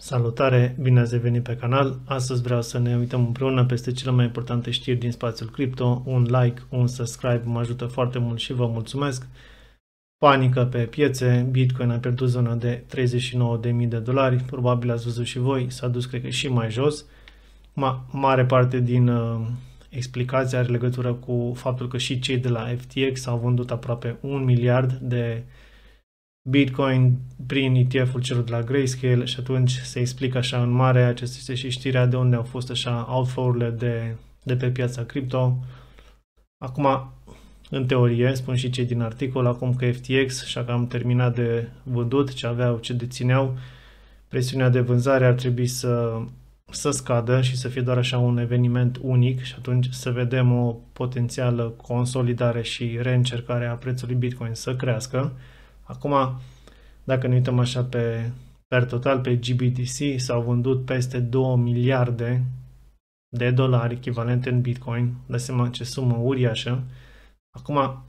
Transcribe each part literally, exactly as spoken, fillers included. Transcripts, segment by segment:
Salutare, bine ați revenit pe canal. Astăzi vreau să ne uităm împreună peste cele mai importante știri din spațiul cripto. Un like, un subscribe mă ajută foarte mult și vă mulțumesc. Panică pe piețe, Bitcoin a pierdut zona de treizeci și nouă de mii de dolari, probabil ați văzut și voi, s-a dus cred că și mai jos. Ma, mare parte din uh, explicația are legătură cu faptul că și cei de la F T X au vândut aproape un miliard de Bitcoin prin E T F-ul celor de la Grayscale și atunci se explică așa în mare, acesta este și știrea de unde au fost așa outflow-urile de, de pe piața cripto. Acum, în teorie, spun și cei din articol, acum că F T X și-a cam terminat de vândut ce aveau, ce dețineau, presiunea de vânzare ar trebui să, să scadă și să fie doar așa un eveniment unic și atunci să vedem o potențială consolidare și reîncercare a prețului Bitcoin să crească. Acum, dacă ne uităm așa pe per total, pe G B T C s-au vândut peste două miliarde de dolari echivalente în Bitcoin. Dați seama ce sumă uriașă. Acum,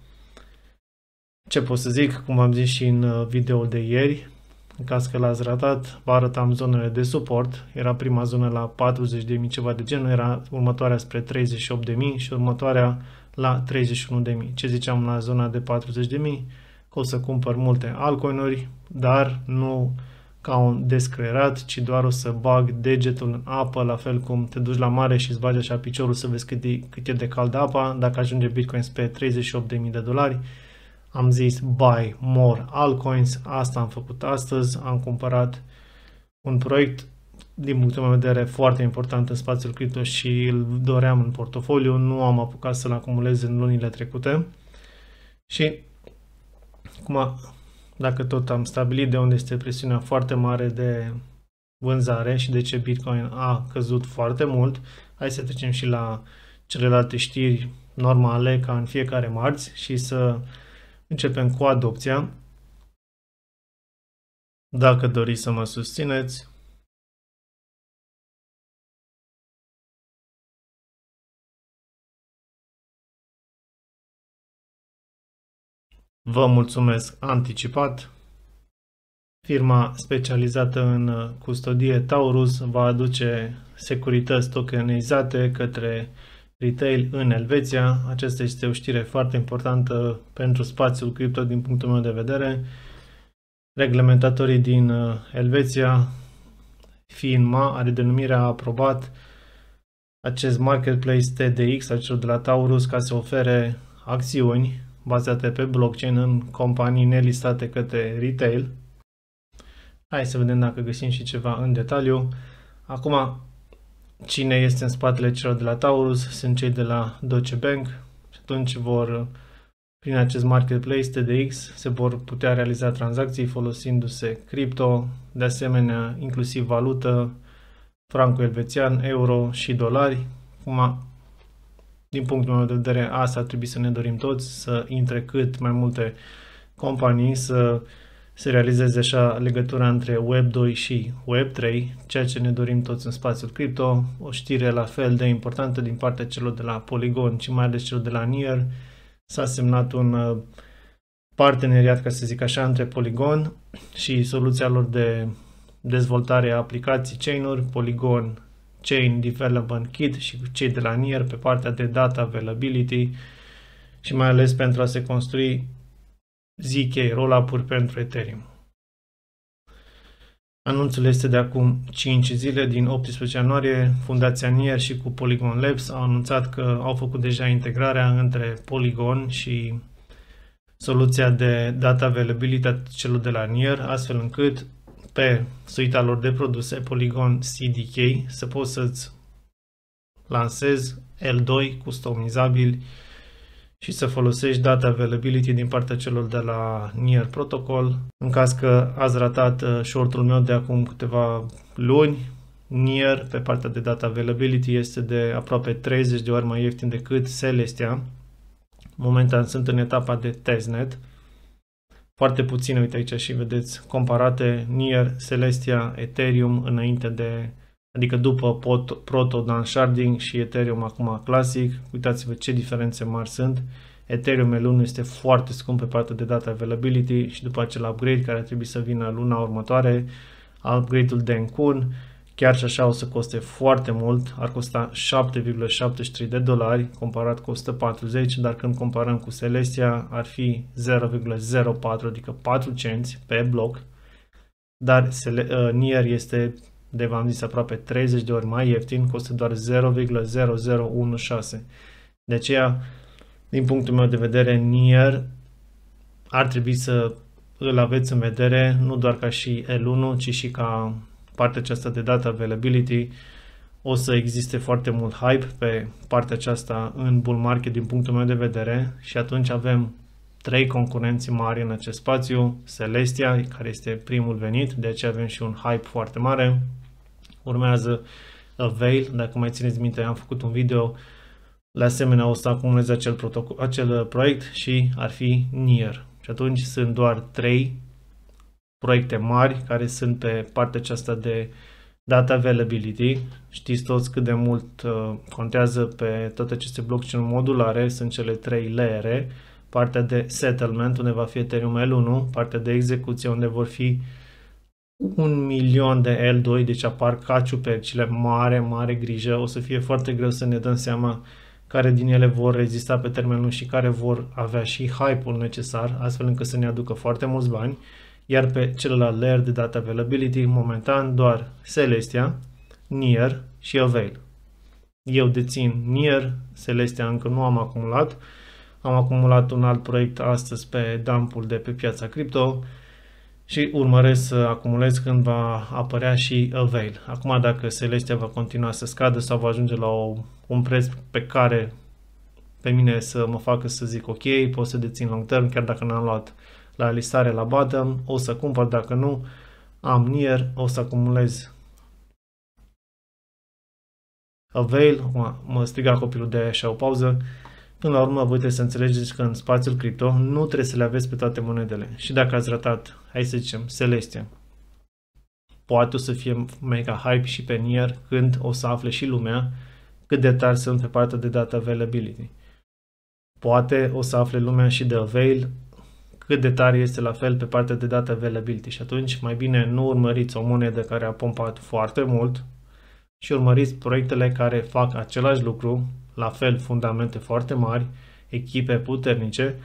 ce pot să zic, cum am zis și în videoul de ieri, în caz că l-ați ratat, vă arătam zonele de suport. Era prima zonă la patruzeci de mii, ceva de genul, era următoarea spre treizeci și opt de mii și următoarea la treizeci și unu de mii. Ce ziceam la zona de patruzeci de mii? Că o să cumpăr multe altcoin-uri, dar nu ca un descreierat, ci doar o să bag degetul în apă, la fel cum te duci la mare și îți bagi așa piciorul să vezi cât e, cât e de cald apa. Dacă ajunge Bitcoin spre treizeci și opt de mii de dolari, am zis buy more altcoins, asta am făcut astăzi, am cumpărat un proiect din punctul meu de vedere foarte important în spațiul cripto și îl doream în portofoliu, nu am apucat să-l acumulez în lunile trecute și acum, dacă tot am stabilit de unde este presiunea foarte mare de vânzare și de ce Bitcoin a căzut foarte mult, hai să trecem și la celelalte știri normale ca în fiecare marți și să începem cu adopția. Dacă doriți să mă susțineți, vă mulțumesc anticipat. Firma specializată în custodie Taurus va aduce securități tokenizate către retail în Elveția. Aceasta este o știre foarte importantă pentru spațiul cripto din punctul meu de vedere. Reglementatorii din Elveția, FINMA, are denumirea a aprobat acest marketplace T D X al celor de la Taurus ca să ofere acțiuni bazate pe blockchain în companii nelistate către retail. Hai să vedem dacă găsim și ceva în detaliu. Acum, cine este în spatele celor de la Taurus? Sunt cei de la Deutsche Bank și atunci vor, prin acest marketplace T D X, se vor putea realiza tranzacții folosindu-se cripto, de asemenea inclusiv valută, francul elvețian, euro și dolari. Acum, din punctul meu de vedere, asta ar trebui să ne dorim toți, să intre cât mai multe companii, să se realizeze așa legătura între Web doi și Web trei, ceea ce ne dorim toți în spațiul cripto. O știre la fel de importantă din partea celor de la Polygon, ci mai ales celor de la Near. S-a semnat un parteneriat, ca să zic așa, între Polygon și soluția lor de dezvoltare a aplicații chain-uri, Polygon Chain Development Kit, și cei de la Near pe partea de data availability și mai ales pentru a se construi Z K rollup-uri pentru Ethereum. Anunțul este de acum cinci zile, din optsprezece ianuarie. Fundația Near și cu Polygon Labs au anunțat că au făcut deja integrarea între Polygon și soluția de data availability a celor de la Near, astfel încât pe suita lor de produse Polygon C D K să poți să-ți lansezi L doi customizabili și să folosești data availability din partea celor de la Near Protocol. În caz că ați ratat shortul meu de acum câteva luni, Near pe partea de data availability este de aproape treizeci de ori mai ieftin decât Celestia. Momentan sunt în etapa de testnet. Foarte puține, uite aici și vedeți, comparate Near, Celestia, Ethereum înainte de, adică după Proto Downsharding și Ethereum acum Classic. Uitați-vă ce diferențe mari sunt. Ethereum L unu este foarte scump pe partea de data availability și după acel upgrade care ar trebui să vină luna următoare upgrade-ul de Encun, chiar și așa o să coste foarte mult, ar costa șapte virgulă șaptezeci și trei de dolari comparat cu o sută patruzeci, dar când comparăm cu Celestia ar fi zero virgulă zero patru, adică patru cenți pe bloc, dar uh, Near este, de v-am zis, aproape treizeci de ori mai ieftin, costă doar zero virgulă zero zero unu șase. De aceea, din punctul meu de vedere, Near ar trebui să îl aveți în vedere, nu doar ca și L unu, ci și ca partea aceasta de data availability. O să existe foarte mult hype pe partea aceasta în bull market din punctul meu de vedere și atunci avem trei concurenți mari în acest spațiu, Celestia, care este primul venit, de aceea avem și un hype foarte mare. Urmează Avail, dacă mai țineți minte, am făcut un video, la asemenea o să acumulez acel, protocol, acel proiect și ar fi Near. Și atunci sunt doar trei proiecte mari care sunt pe partea aceasta de data availability. Știți toți cât de mult uh, contează pe toate aceste blockchain modulare, sunt cele trei layere, partea de settlement unde va fi Ethereum L unu, partea de execuție unde vor fi un milion de L doi, deci apar ca ciupercile, mare, mare grijă, o să fie foarte greu să ne dăm seama care din ele vor rezista pe termen lung și care vor avea și hype-ul necesar, astfel încât să ne aducă foarte mulți bani. Iar pe celălalt layer de data availability, momentan doar Celestia, Near și Avail. Eu dețin Near, Celestia încă nu am acumulat. Am acumulat un alt proiect astăzi pe dump-ul de pe piața cripto și urmăresc să acumulez când va apărea și Avail. Acum dacă Celestia va continua să scadă sau va ajunge la o, un preț pe care pe mine să mă facă să zic ok, pot să dețin long term, chiar dacă n-am luat la listare la bottom, o să cumpăr, dacă nu, am Near, o să acumulez Avail. Acum mă striga copilul de așa o pauză. Până la urmă, voi trebuie să înțelegeți că în spațiul cripto nu trebuie să le aveți pe toate monedele. Și dacă ați ratat, hai să zicem, Celestia, poate o să fie mega hype și pe Near când o să afle și lumea cât de tari sunt pe partea de data availability. Poate o să afle lumea și de Avail cât de tare este la fel pe partea de data availability și atunci mai bine nu urmăriți o monedă care a pompat foarte mult și urmăriți proiectele care fac același lucru, la fel fundamente foarte mari, echipe puternice.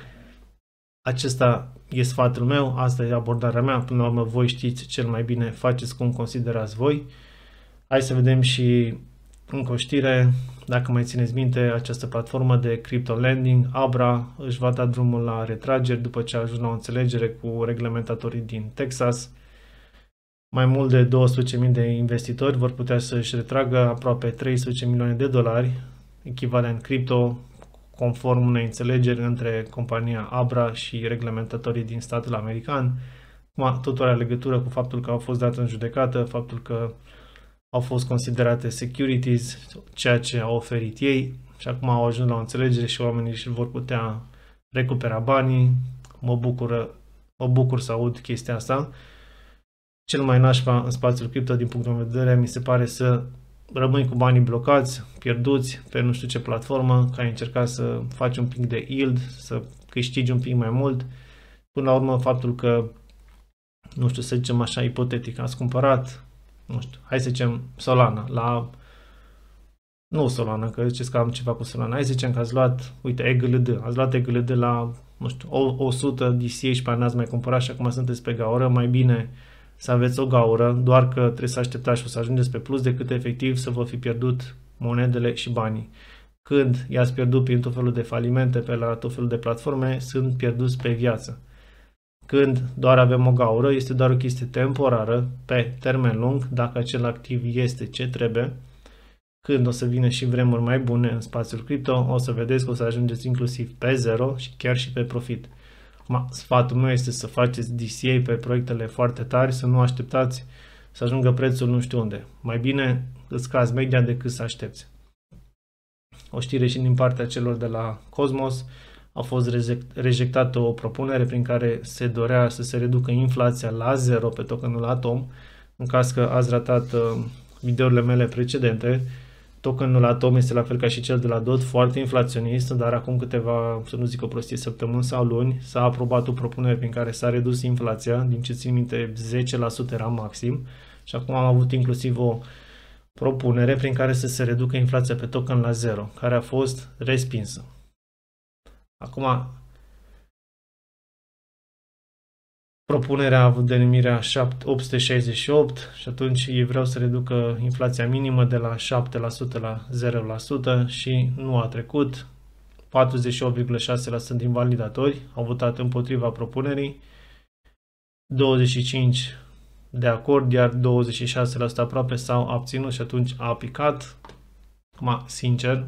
Acesta e sfatul meu, asta e abordarea mea, până la urmă voi știți cel mai bine, faceți cum considerați voi. Hai să vedem și încă o știre. Dacă mai țineți minte, această platformă de crypto lending, Abra, își va da drumul la retrageri după ce a ajuns la o înțelegere cu reglementatorii din Texas. Mai mult de două sute mii de investitori vor putea să își retragă aproape trei sute milioane de dolari, echivalent cripto, conform unei înțelegeri între compania Abra și reglementatorii din statul american. Totul are legătură cu faptul că au fost date în judecată, faptul că au fost considerate securities, ceea ce au oferit ei și acum au ajuns la o înțelegere și oamenii își vor putea recupera banii. Mă bucură, mă bucur să aud chestia asta. Cel mai nașpa în spațiul cripto, din punctul meu de vedere, mi se pare să rămâi cu banii blocați, pierduți pe nu știu ce platformă, că ai încercat să faci un pic de yield, să câștigi un pic mai mult. Până la urmă, faptul că, nu știu, să zicem așa, ipotetic, ați cumpărat, nu știu, hai să zicem Solana, la, nu Solana, că ziceți că am ceva cu Solana, hai să zicem că ați luat, uite, E G L D, ați luat E G L D la, nu știu, o sută D C A și pe n-ați mai cumpărat și acum sunteți pe gaură, mai bine să aveți o gaură, doar că trebuie să așteptați și o să ajungeți pe plus decât efectiv să vă fi pierdut monedele și banii. Când i-ați pierdut prin tot felul de falimente pe la tot felul de platforme, sunt pierduți pe viață. Când doar avem o gaură, este doar o chestie temporară, pe termen lung, dacă acel activ este ce trebuie. Când o să vină și vremuri mai bune în spațiul cripto, o să vedeți că o să ajungeți inclusiv pe zero și chiar și pe profit. Sfatul meu este să faceți D C A pe proiectele foarte tari, să nu așteptați să ajungă prețul nu știu unde. Mai bine îți scazi media decât să aștepți. O știre și din partea celor de la Cosmos. A fost rejectată o propunere prin care se dorea să se reducă inflația la zero pe tokenul Atom. În caz că ați ratat uh, videourile mele precedente, tokenul Atom este la fel ca și cel de la D O T, foarte inflaționist, dar acum câteva, să nu zic o prostie, săptămâni sau luni, s-a aprobat o propunere prin care s-a redus inflația, din ce țin minte zece la sută era maxim, Și acum am avut inclusiv o propunere prin care să se reducă inflația pe token la zero, care a fost respinsă. Acum, propunerea a avut denumirea opt sute șaizeci și opt și atunci ei vreau să reducă inflația minimă de la șapte la sută la zero la sută și nu a trecut. patruzeci și opt virgulă șase la sută din validatori au votat împotriva propunerii, douăzeci și cinci la sută de acord, iar douăzeci și șase la sută aproape s-au abținut și atunci a picat. Acum, sincer,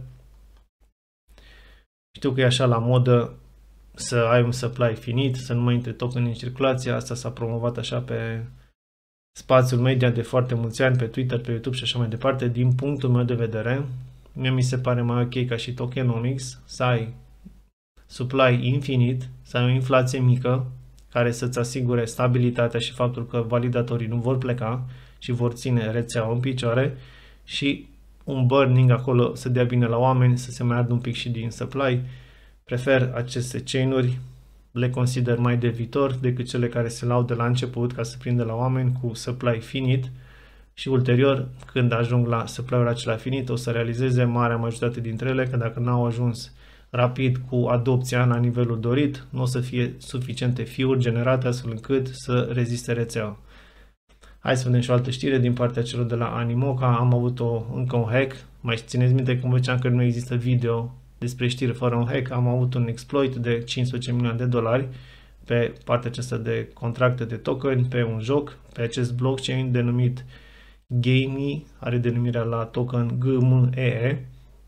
știu că e așa la modă să ai un supply finit, să nu mai intre token în circulație. Asta s-a promovat așa pe spațiul media de foarte mulți ani, pe Twitter, pe YouTube și așa mai departe. Din punctul meu de vedere, mie mi se pare mai ok ca și tokenomics să ai supply infinit, să ai o inflație mică care să-ți asigure stabilitatea și faptul că validatorii nu vor pleca și vor ține rețeaua în picioare și un burning acolo să dea bine la oameni, să se mai ardă un pic și din supply. Prefer aceste chain-uri, le consider mai de viitor decât cele care se laudă la început ca să prindă la oameni cu supply finit și ulterior, când ajung la supply-ul acela finit, o să realizeze marea majoritate dintre ele că dacă n-au ajuns rapid cu adopția la nivelul dorit, nu o să fie suficiente fiuri generate astfel încât să reziste rețeaua. Hai să vedem și o altă știre din partea celor de la Animoca. Am avut o, încă un hack. Mai țineți minte cum ziceam că nu există video despre știri fără un hack? Am avut un exploit de cincisprezece milioane de dolari pe partea aceasta de contracte de token, pe un joc, pe acest blockchain denumit Gamee, are denumirea la token G M E E.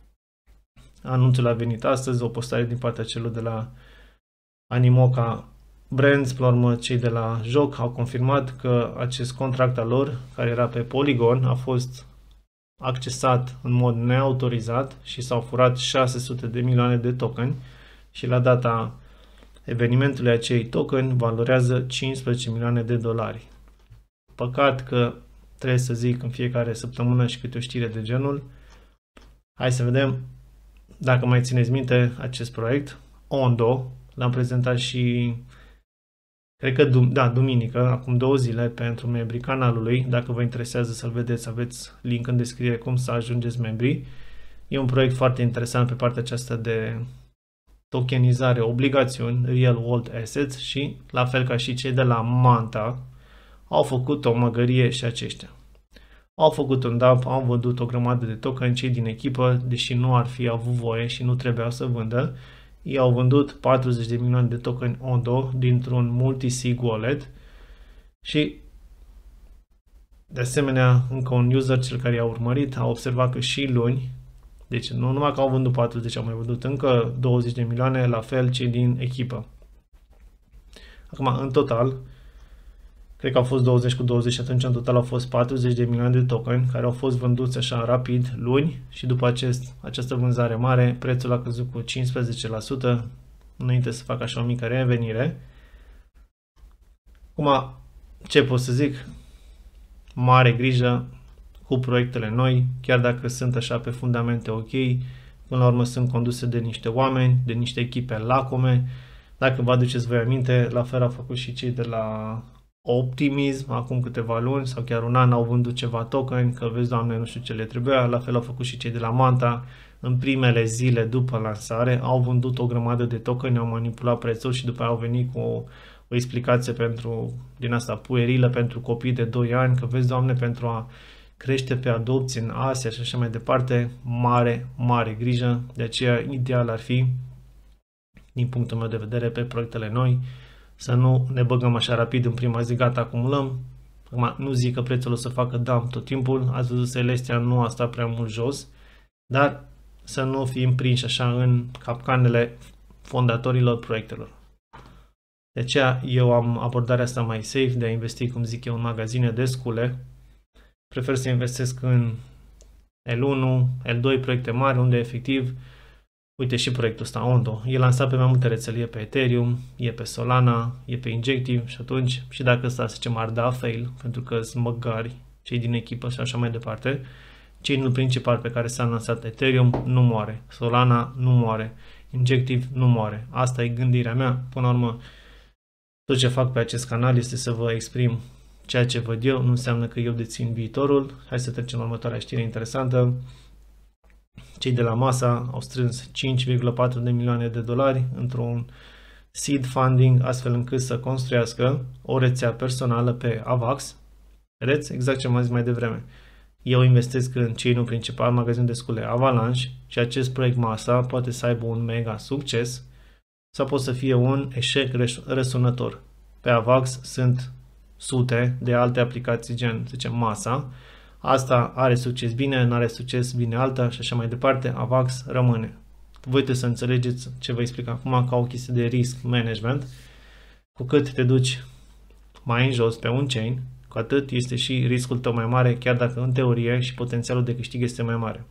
Anunțul a venit astăzi, o postare din partea celor de la Animoca Brands. Pe urmă, cei de la joc au confirmat că acest contract al lor, care era pe Polygon, a fost accesat în mod neautorizat și s-au furat șase sute de milioane de tokeni și la data evenimentului acei tokeni valorează cincisprezece milioane de dolari. Păcat că trebuie să zic în fiecare săptămână și câte o știre de genul. Hai să vedem dacă mai țineți minte acest proiect. Ondo, l-am prezentat și cred că, da, duminică, acum două zile, pentru membrii canalului. Dacă vă interesează să-l vedeți, aveți link în descriere cum să ajungeți membri. E un proiect foarte interesant pe partea aceasta de tokenizare, obligațiuni, real world assets și, la fel ca și cei de la Manta, au făcut o măgărie și aceștia. Au făcut un dump, au vândut o grămadă de token, cei din echipă, deși nu ar fi avut voie și nu trebuiau să vândă. Ei au vândut patruzeci de milioane de token Ondo dintr-un multi-sig wallet și de asemenea încă un user, cel care i-a urmărit, a observat că și luni, deci nu numai că au vândut patruzeci, au mai vândut încă douăzeci de milioane, la fel cei din echipă. Acum, în total, cred că au fost douăzeci cu douăzeci și atunci în total au fost patruzeci de milioane de token care au fost vânduți așa rapid luni și după acest, această vânzare mare prețul a căzut cu cincisprezece la sută înainte să facă așa o mică revenire. Acum, ce pot să zic? Mare grijă cu proiectele noi, chiar dacă sunt așa pe fundamente ok, până la urmă sunt conduse de niște oameni, de niște echipe lacome. Dacă vă aduceți voi aminte, la fel au făcut și cei de la Optimism, acum câteva luni sau chiar un an au vândut ceva token, că vezi, Doamne, nu știu ce le trebuia. La fel au făcut și cei de la Manta. În primele zile după lansare au vândut o grămadă de token, au manipulat prețul și după aia au venit cu o, o explicație pentru, din asta puerilă pentru copii de doi ani, că vezi, Doamne, pentru a crește pe adopție în Asia și așa mai departe. Mare, mare grijă. De aceea ideal ar fi, din punctul meu de vedere, pe proiectele noi, să nu ne băgăm așa rapid în prima zi, gata, acumulăm. Acum, nu zic că prețul o să facă dump tot timpul, ați văzut Celestia nu a stat prea mult jos, dar să nu fim prinși așa în capcanele fondatorilor proiectelor. De aceea eu am abordarea asta mai safe de a investi, cum zic eu, în magazine de scule. Prefer să investesc în L unu, L doi proiecte mari, unde efectiv, uite și proiectul ăsta, Ondo, e lansat pe mai multe rețele, e pe Ethereum, e pe Solana, e pe Injective și atunci, și dacă ăsta, să zicem, ar da fail, pentru că sunt măgari, cei din echipă și așa mai departe, chainul principal pe care s-a lansat Ethereum nu moare, Solana nu moare, Injective nu moare. Asta e gândirea mea. Până la urmă, tot ce fac pe acest canal este să vă exprim ceea ce văd eu nu înseamnă că eu dețin viitorul. Hai să trecem la următoarea știre interesantă. Cei de la Masa au strâns cinci virgulă patru de milioane de dolari într-un seed funding, astfel încât să construiască o rețea personală pe AVAX. Vedeți? Exact ce am zis mai devreme. Eu investesc în chain-ul principal, magazinul de scule Avalanche, și acest proiect Masa poate să aibă un mega succes sau poate să fie un eșec răsunător. Pe AVAX sunt sute de alte aplicații gen, să zicem, Masa. Asta are succes bine, nu are succes bine alta și așa mai departe. AVAX rămâne. Voi trebuie să înțelegeți ce vă explic acum ca o chestie de risk management. Cu cât te duci mai în jos pe un chain, cu atât este și riscul tău mai mare, chiar dacă în teorie și potențialul de câștig este mai mare.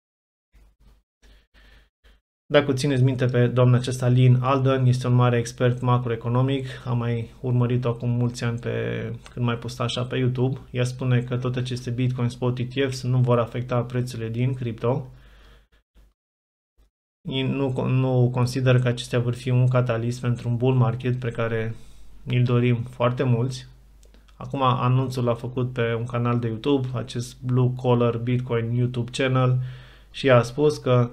Dacă țineți minte pe doamna aceasta, Lynn Alden, este un mare expert macroeconomic, am mai urmărit-o acum mulți ani pe, când mai posta așa pe YouTube. Ea spune că toate aceste Bitcoin Spot E T Fs nu vor afecta prețurile din cripto. Nu, nu consider că acestea vor fi un catalist pentru un bull market pe care îl dorim foarte mulți. Acum anunțul l-a făcut pe un canal de YouTube, acest Blue Collar Bitcoin YouTube channel, și a spus că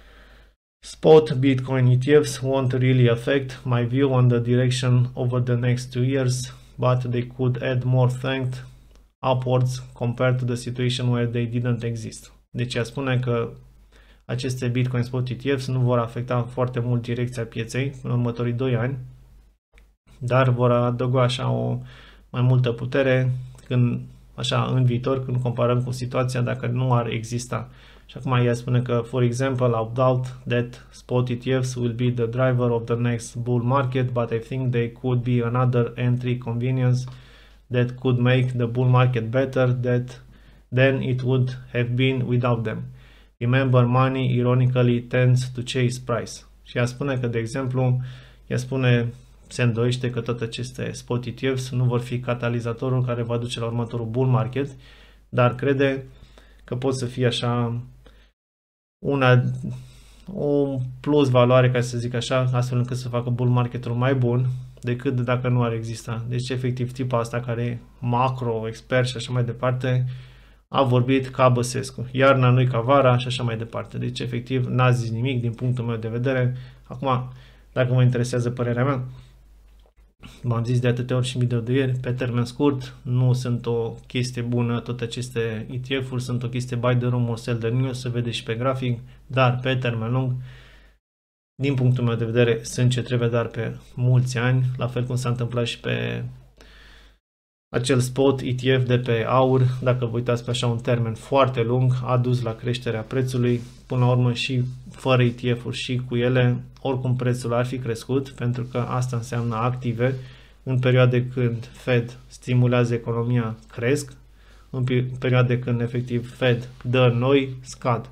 spot Bitcoin E T Fs won't really affect my view on the direction over the next two years, but they could add more strength upwards compared to the situation where they didn't exist. Deci ea spune că aceste Bitcoin Spot E T Fs nu vor afecta foarte mult direcția pieței în următorii doi ani, dar vor adăuga așa o mai multă putere când, așa, în viitor, când comparăm cu situația dacă nu ar exista. Și acum ea spune că, for example, I doubt that spot E T Fs will be the driver of the next bull market, but I think they could be another entry convenience that could make the bull market better that, than it would have been without them. Remember, money ironically tends to chase price. Și ea spune că, de exemplu, ea spune, se îndoiește că toate aceste spot E T Fs nu vor fi catalizatorul care va duce la următorul bull market, dar crede că pot să fie așa una, o plus valoare, ca să zic așa, astfel încât să facă bull marketul mai bun decât dacă nu ar exista. Deci, efectiv, tipul asta care e macro, expert și așa mai departe, a vorbit ca Băsescu. Iarna nu-i ca vara și așa mai departe. Deci, efectiv, n-a zis nimic din punctul meu de vedere. Acum, dacă vă interesează părerea mea, v-am zis de atâtea ori și în video de ieri, pe termen scurt nu sunt o chestie bună, toate aceste E T F-uri sunt o chestie buy the rumor, sell the news, se vede și pe grafic, dar pe termen lung, din punctul meu de vedere, sunt ce trebuie, dar pe mulți ani, la fel cum s-a întâmplat și pe acel spot E T F de pe aur, dacă vă uitați pe așa un termen foarte lung, a dus la creșterea prețului, până la urmă și fără E T F-uri și cu ele, oricum prețul ar fi crescut, pentru că asta înseamnă active. În perioade când Fed stimulează economia, cresc, în perioade când efectiv Fed dă noi, scad.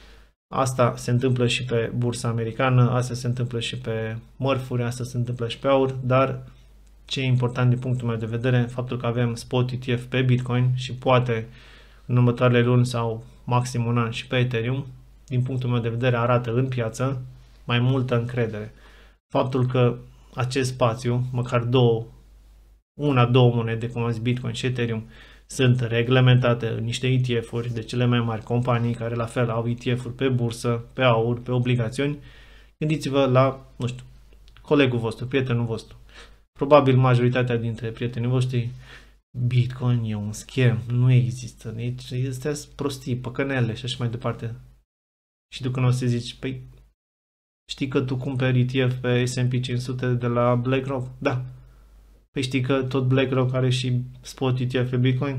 Asta se întâmplă și pe bursa americană, asta se întâmplă și pe mărfuri, asta se întâmplă și pe aur, dar ce e important din punctul meu de vedere, faptul că avem spot E T F pe Bitcoin și poate în următoarele luni sau maxim un an și pe Ethereum, din punctul meu de vedere arată în piață mai multă încredere. Faptul că acest spațiu, măcar două, una, două monede, cum am zis, Bitcoin și Ethereum, sunt reglementate în niște E T F-uri de cele mai mari companii care la fel au E T F-uri pe bursă, pe aur, pe obligațiuni, gândiți-vă la, nu știu, colegul vostru, prietenul vostru. Probabil majoritatea dintre prietenii voștri, Bitcoin e un scam, nu există, deci este prostii, păcănele și așa mai departe. Și tu când o să zici, păi, știi că tu cumperi E T F pe S and P cinci sute de la BlackRock? Da. Păi știi că tot BlackRock are și spot E T F pe Bitcoin?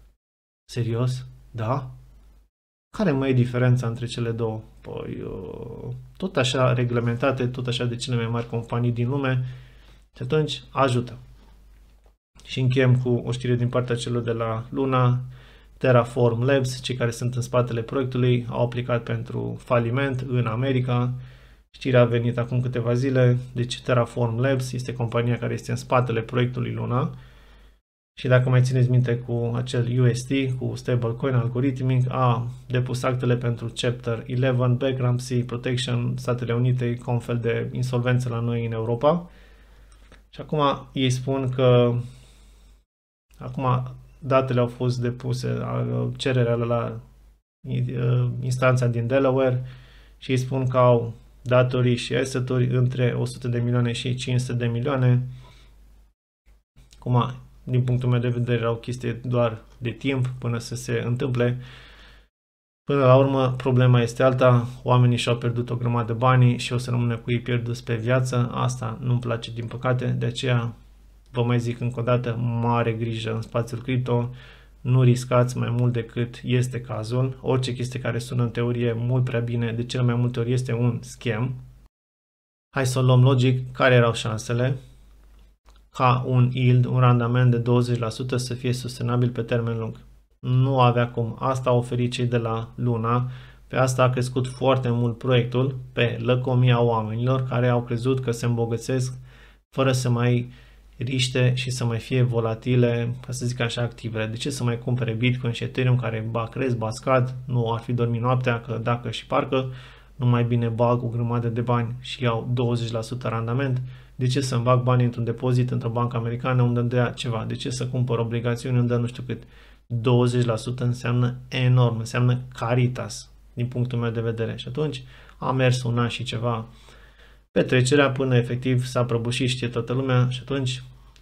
Serios? Da? Care mai e diferența între cele două? Păi, tot așa reglementate, tot așa de cele mai mari companii din lume, și atunci ajută. Și încheiem cu o știre din partea celor de la Luna. Terraform Labs, cei care sunt în spatele proiectului, au aplicat pentru faliment în America. Știrea a venit acum câteva zile. Deci Terraform Labs este compania care este în spatele proiectului Luna. Și dacă mai țineți minte cu acel U S D, cu stablecoin algorithmic, a depus actele pentru Chapter eleven, Bankruptcy Protection, Statele Unite, ca un fel de insolvență la noi în Europa. Și acum ei spun că Acum, datele au fost depuse, cererea la instanța din Delaware și îi spun că au datorii și asset-uri între o sută de milioane și cinci sute de milioane. Acum, din punctul meu de vedere, era o chestie doar de timp până să se întâmple. Până la urmă, problema este alta, oamenii și-au pierdut o grămadă de bani și o să rămână cu ei pierduți pe viață. Asta nu-mi place, din păcate, de aceea vă mai zic încă o dată, mare grijă în spațiul cripto, nu riscați mai mult decât este cazul. Orice chestie care sună în teorie mult prea bine, de cele mai multe ori este un scam. Hai să o luăm logic, care erau șansele ca un yield, un randament de douăzeci la sută să fie sustenabil pe termen lung? Nu avea cum. Asta au oferit cei de la Luna. Pe asta a crescut foarte mult proiectul, pe lăcomia oamenilor care au crezut că se îmbogățesc fără să mai riște și să mai fie volatile, ca să zic așa, activele. De ce să mai cumpere Bitcoin și Ethereum care ba cresc, ba scad, nu ar fi dormit noaptea, că dacă și parcă, nu mai bine bag o grămadă de bani și iau douăzeci la sută randament. De ce să-mi bag bani într-un depozit într-o bancă americană unde îmi dea ceva? De ce să cumpăr obligațiuni unde nu știu cât? douăzeci la sută înseamnă enorm, înseamnă Caritas, din punctul meu de vedere. Și atunci a mers un an și ceva petrecerea până efectiv s-a prăbușit, știe toată lumea, și atunci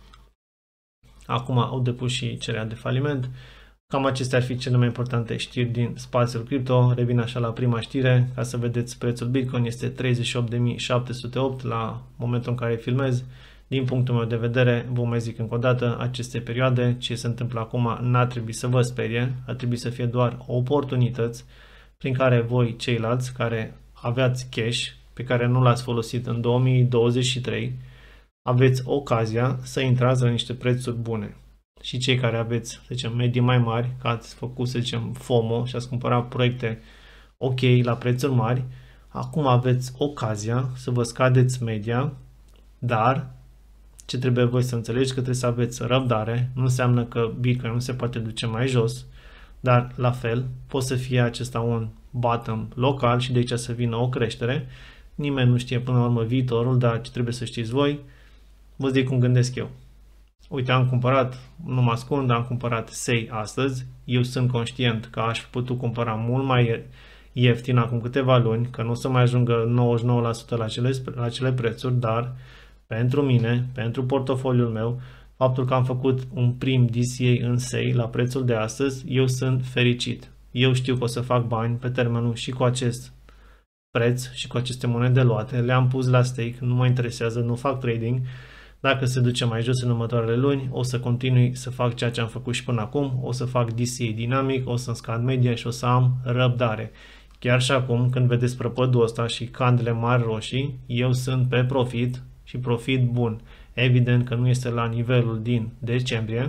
acum au depus și cererea de faliment. Cam acestea ar fi cele mai importante știri din spațiul cripto. Revin așa la prima știre, ca să vedeți prețul Bitcoin este treizeci și opt de mii șapte sute opt la momentul în care filmez. Din punctul meu de vedere, vă mai zic încă o dată, aceste perioade, ce se întâmplă acum, n-ar trebui să vă sperie, ar trebui să fie doar oportunități prin care voi, ceilalți care aveați cash, pe care nu l-ați folosit în două mii douăzeci și trei, aveți ocazia să intrați la niște prețuri bune. Și cei care aveți, să zicem, medii mai mari, că ați făcut, să zicem, FOMO și ați cumpărat proiecte ok la prețuri mari, acum aveți ocazia să vă scadeți media, dar ce trebuie voi să înțelegeți că trebuie să aveți răbdare. Nu înseamnă că Bitcoin nu se poate duce mai jos, dar la fel poate să fie acesta un bottom local și de aici să vină o creștere. Nimeni nu știe până la urmă viitorul, dar ce trebuie să știți voi, vă zic cum gândesc eu. Uite, am cumpărat, nu mă ascund, am cumpărat S E I astăzi. Eu sunt conștient că aș fi putut cumpăra mult mai ieftin acum câteva luni, că nu o să mai ajungă nouăzeci și nouă la sută la acele, la acele prețuri, dar pentru mine, pentru portofoliul meu, faptul că am făcut un prim D C A în S E I la prețul de astăzi, eu sunt fericit. Eu știu că o să fac bani pe termenul și cu acest preț și cu aceste monede luate. Le-am pus la stake, nu mă interesează, nu fac trading. Dacă se duce mai jos în următoarele luni, o să continui să fac ceea ce am făcut și până acum, o să fac D C A dinamic, o să-mi scad media și o să am răbdare. Chiar și acum, când vedeți prăpădul ăsta și candele mari roșii, eu sunt pe profit și profit bun. Evident că nu este la nivelul din decembrie,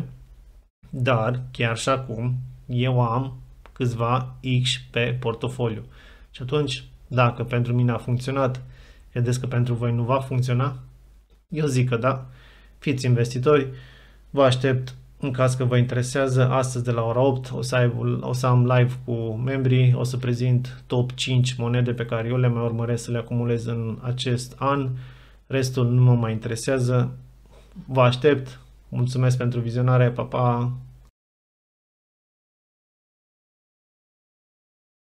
dar chiar și acum eu am câțiva X pe portofoliu. Și atunci, dacă pentru mine a funcționat, credeți că pentru voi nu va funcționa? Eu zic că da. Fiți investitori, vă aștept în caz că vă interesează. Astăzi de la ora opt o să, ai, o să am live cu membrii, o să prezint top cinci monede pe care eu le mai urmăresc să le acumulez în acest an. Restul nu mă mai interesează. Vă aștept. Mulțumesc pentru vizionare. Pa, pa!